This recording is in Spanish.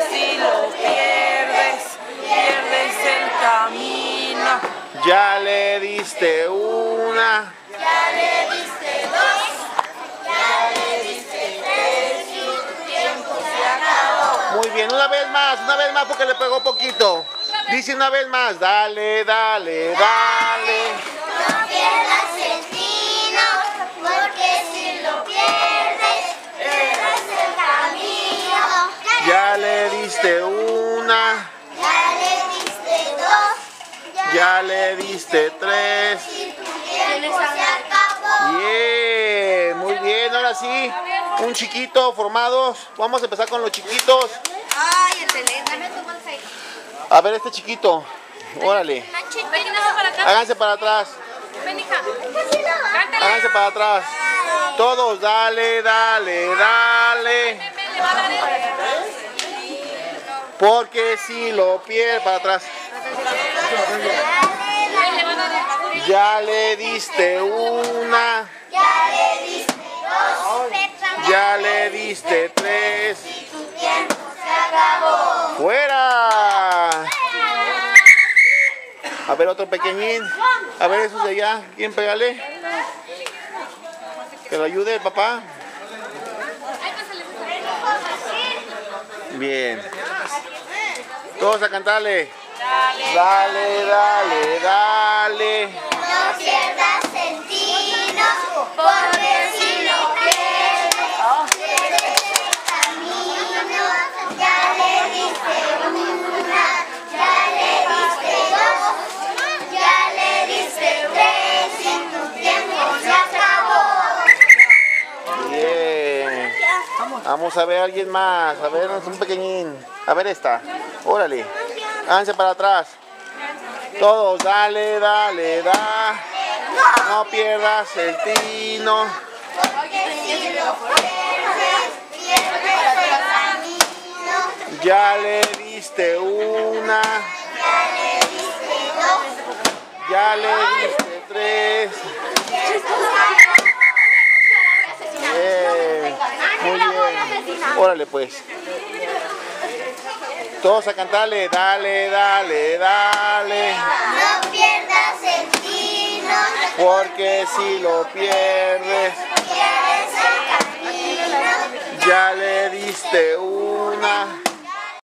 si lo pierdes, pierdes el camino. Ya le diste una. Ya le diste dos. Ya le diste tres y tu tiempo se acabó. Muy bien, una vez más porque le pegó poquito. Dice una vez más, dale, dale, dale. No pierdas el tino, porque si lo pierdes, pierdes el camino. Ya le diste una. Ya le diste dos. Ya le diste tres. Y tu tiempo se acabó. Bien, muy bien, ahora sí. Un chiquito, formados. Vamos a empezar con los chiquitos. Ay, excelente. Dame tu bolsa ahí. A ver, este chiquito. Órale. Para acá. Háganse para atrás. Ven, hija. Cántale. Háganse para atrás. Todos, dale, dale, dale. Le va a dar el... Porque si lo pierdes, para atrás. Le va a dar el... Ya le diste una. Ya le diste dos. Ya le diste tres. Y tu tiempo se acabó. ¡Fuera! A ver, otro pequeñín. A ver, esos de allá. ¿Quién pégale? Que lo ayude el papá. Bien. Todos a cantarle. Dale, dale, dale. No pierdas el tino, porque si lo pierdes, pierdes el camino. Ya le diste una, ya le diste dos, ya le diste tres y tu tiempo se acabó. Bien. Vamos a ver a alguien más. A ver, un pequeñín. A ver esta. Órale. Háganse para atrás. Todos, dale, dale, da. No pierdas el tino. Porque si lo pierdes, pierdes el camino. Ya le diste una. Ya le diste dos. Ya le diste tres. Bien. Muy bien. Órale pues. Todos a cantarle. Dale, dale, dale. No pierdas el tino, Porque si lo pierdes, pierdes el camino. ya le diste una.